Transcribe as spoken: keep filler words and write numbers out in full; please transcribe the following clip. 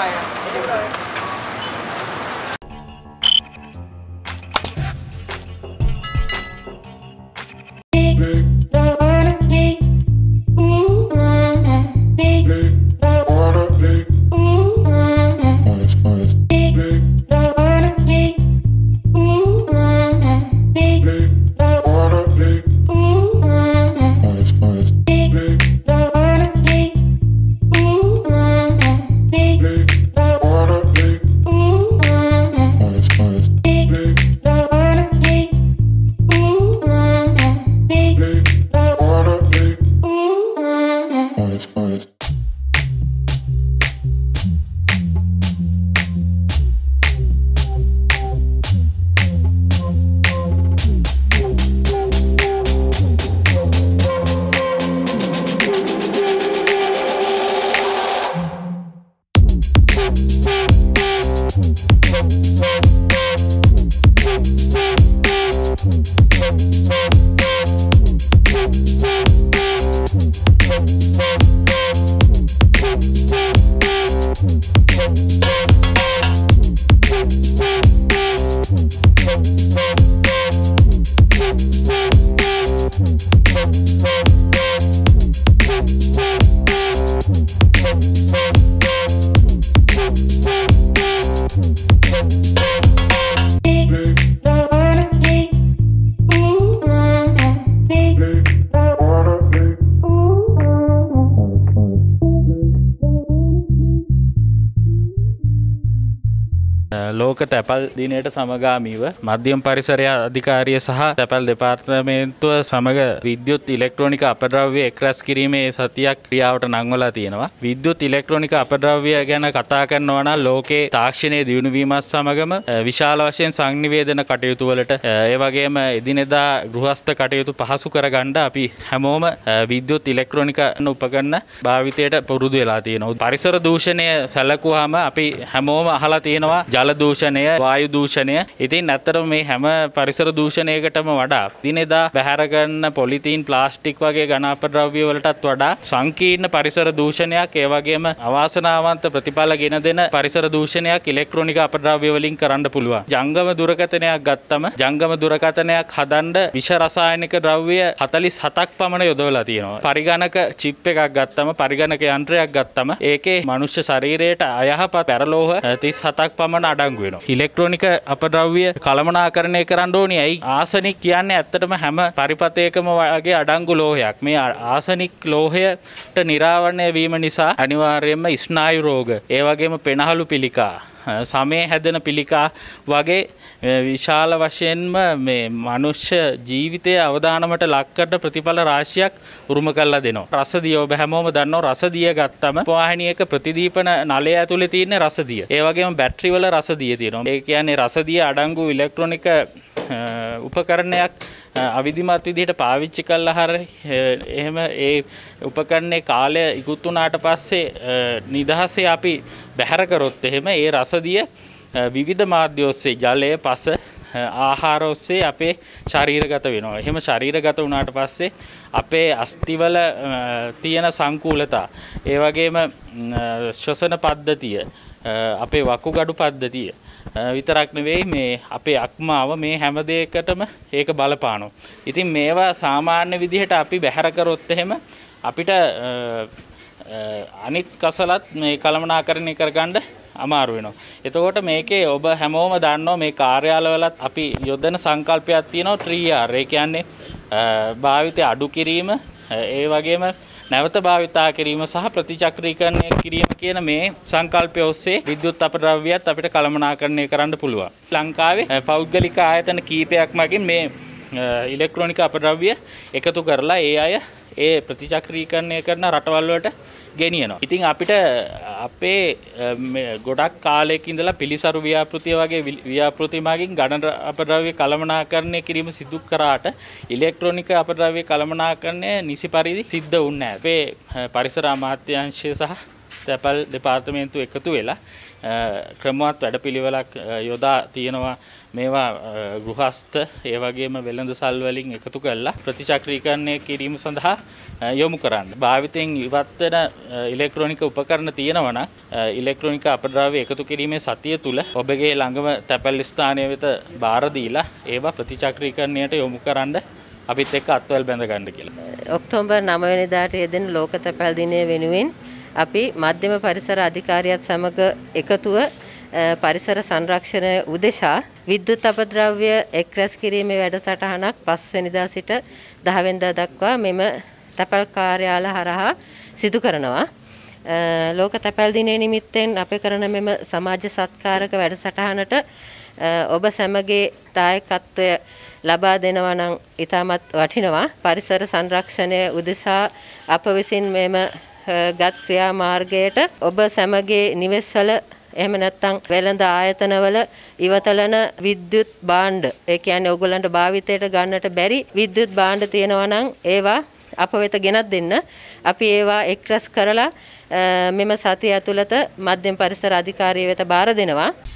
ලෝක තැපැල් දිනයට සමගාමීව මධ්‍යම පරිසරය අධිකාරිය සහ තැපැල් දෙපාර්තමේන්තුව සමග විද්‍යුත් ඉලෙක්ට්‍රොනික අපද්‍රව්‍ය එක්රැස් කිරීමේ සතියක් ක්‍රියාවට නංවලා තියෙනවා. විද්‍යුත් ඉලෙක්ට්‍රොනික අපද්‍රව්‍ය ගැන කතා කරනවා නම් ලෝකේ තාක්ෂණයේ දියුණු වීමත් සමගම විශාල වශයෙන් සංනිවේදන කටයුතු වලට ඒ වගේම එදිනෙදා ගෘහස්ත කටයුතු පහසු කරගන්න අපි හැමෝම විද්‍යුත් ඉලෙක්ට්‍රොනික උපකරණ භාවිතයට පුරුදු වෙලා තියෙනවා. පරිසර දූෂණය සැලකුවාම අපි හැමෝම අහලා තියෙනවා ජල දූෂණය, වායු දූෂණය. ඉතින් ඇත්තටම මේ හැම පරිසර දූෂණයකටම වඩා දිනෙදා බැහැර කරන පොලිතීන්, ප්ලාස්ටික් වගේ ඝන අපද්‍රව්‍ය වලටත් වඩා සංකීර්ණ පරිසර දූෂණයක්, ඒ වගේම අවාසනාවන්ත ප්‍රතිඵල ගෙන දෙන පරිසර දූෂණයක් ඉලෙක්ට්‍රොනික අපද්‍රව්‍ය වලින් කරන්න පුළුවන්. ජංගම දුරකථනයක් ගත්තම ජංගම දුරකථනයක් හදන්න විෂ රසායනික ද්‍රව්‍ය හතළිස් හතක් පමණ යොදවලා තියෙනවා. පරිගණක චිප් එකක් ගත්තම, පරිගණක යන්ත්‍රයක් ගත්තම ඒකේ මනුෂ්‍ය ශරීරයට අයහපත් පැරලෝහ තිස් හතක් පමණ අඩංගු වෙනවා. ඉලෙක්ට්‍රොනික අපද්‍රව්‍ය කළමනාකරණය කරන්න ඕනේ. ඇයි? ආසනික් කියන්නේ ඇත්තටම හැම පරිපතයකම වගේ අඩංගු ලෝහයක්. මේ ආසනික් ලෝහයට නිරාවරණය වීම නිසා අනිවාර්යයෙන්ම ස්නායු රෝග, ඒ වගේම පෙනහළු පිළිකා, සමේ හැදෙන පිළිකා වගේ විශාල වශයෙන්ම මේ මනුෂ්‍ය ජීවිතයේ අවදානමට ලක් කරන ප්‍රතිඵල රාශියක් උරුම කරලා දෙනවා. රසදිය ඔබ හැමෝම දන්නවා. රසදිය ගත්තම වාහිනියක ප්‍රතිදීපන නලය ඇතුලේ තියෙන රසදිය. ඒ වගේම බැටරි වල රසදිය තියෙනවා. ඒ කියන්නේ රසදිය අඩංගු ඉලෙක්ට්‍රොනික උපකරණයක් අවිධිමත් විදිහට පාවිච්චි කළා හරි එහෙම ඒ උපකරණේ කාලය ඉක්ුත් වුණාට පස්සේ නිදහසේ අපි බැහැර කරොත් එහෙම ඒ රසදිය විවිධ මාධ්‍ය ඔස්සේ ජලය, පස, ආහාර ඔස්සේ අපේ ශරීරගත වෙනවා. එහෙම ශරීරගත වුණාට පස්සේ අපේ අස්තිවල තියෙන සංකූලතා, ඒ වගේම ශ්වසන පද්ධතිය, අපේ වකුගඩු පද්ධතිය විතරක් නෙවෙයි මේ අපේ අක්මාව, මේ හැම දෙයකටම ඒක බලපානවා. ඉතින් මේවා සාමාන්‍ය විදිහට අපි බැහැර කරොත් එහෙම අපිට අනිත් කසලත් මේ කළමනාකරණය කරගන්න අමාරු වෙනවා. එතකොට මේකේ ඔබ හැමෝම දන්නවා මේ කාර්යාලවලත් අපි යොදන සංකල්පයක් තියෙනවා ත්‍රී ආර්. ඒ කියන්නේ භාවිතය අඩු කිරීම, ඒ වගේම නැවත භාවිතා කිරීම සහ ප්‍රතිචක්‍රීකරණය කිරීම කියන මේ සංකල්පය ඔස්සේ විද්‍යුත් අපද්‍රව්‍යයත් අපිට කළමනාකරණය කරන්න පුළුවන්. ලංකාවේ පෞද්ගලික ආයතන කීපයක් මගින් මේ ඉලෙක්ට්‍රොනික අපද්‍රව්‍ය එකතු කරලා ඒ අය ඒ ප්‍රතිචක්‍රීකරණය කරන රටවල් වලට ගෙනියනවා. ඉතින් අපිට අපේ ගොඩක් කාලයක ඉඳලා පිළිසරු ව්‍යාපෘතිය වගේ ව්‍යාපෘති මගින් ඝන අපද්‍රව්‍ය කළමනාකරණය කිරීම සිදු කරාට ඉලෙක්ට්‍රොනික අපද්‍රව්‍ය කළමනාකරණය නිසි පරිදි සිද්ධ වුණේ නැහැ. අපේ පරිසර අමාත්‍යාංශය සහ තැපැල් දෙපාර්තමේන්තුව එකතු වෙලා ක්‍රමවත් වැඩපිළිවෙලක් යොදා තියෙනවා. මේවා ගෘහස්ත ඒ වගේම වෙළඳසල් වලින් එකතු කරලා ප්‍රතිචක්‍රීකරණය කිරීම සඳහා යොමු කරන්න. භාවිතයෙන් ඉවත් වෙන ඉලෙක්ට්‍රොනික උපකරණ තියෙනවා නම් ඉලෙක්ට්‍රොනික අපද්‍රව්‍ය එකතු කිරීමේ සතිය තුල ඔබගේ ළඟම තැපැල් ස්ථානය වෙත බාර දීලා ඒවා ප්‍රතිචක්‍රීකරණයට යොමු කරන්න අපිත් එක්ක අත්වල බැඳ ගන්න කියලා. ඔක්තෝබර් නවය වෙනිදාට යෙදෙන ලෝක තැපැල් දිනය වෙනුවෙන් අපි මධ්‍යම පරිසර අධිකාරියත් සමග එකතුව පරිසර සංරක්ෂණය උදෙසා විද්‍යුත් අපද්‍රව්‍ය එක් රැස් කිරීමේ වැඩසටහනක් පස් වෙනිදා සිට දහ වෙනිදා දක්වා මෙම තැපැල් කාර්යාල හරහා සිදු කරනවා. ලෝක තැපැල් දිනය නිමිත්තෙන් අප කරන මෙම සමාජ සත්කාරක වැඩසටහනට ඔබ සැමගේ දායකත්වය ලබා දෙනවා නම් ඉතාමත් වටිනවා. පරිසර සංරක්ෂණය උදෙසා අප විසින් මෙම ගත් ක්‍රියාමාර්ගයට ඔබ සැමගේ නිවෙස්වල එහෙම නැත්නම් වෙළඳ ආයතනවල ඉවතලන විද්‍යුත් භාණ්ඩ ඒ කියන්නේ ඔයගොල්ලන්ට භාවිතයට ගන්නට බැරි විද්‍යුත් භාණ්ඩ තියෙනවා නම් ඒවා අප වෙත ගෙනත් දෙන්න. අපි ඒවා එක් රැස් කරලා මෙම සතිය ඇතුළත මධ්‍යම පරිසර අධිකාරිය වෙත බාර දෙනවා.